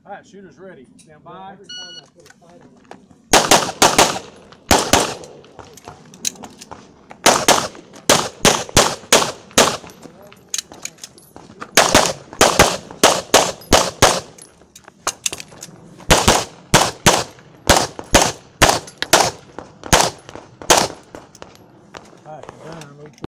All right, shooter's ready. Stand by. Every time I put a sight on it.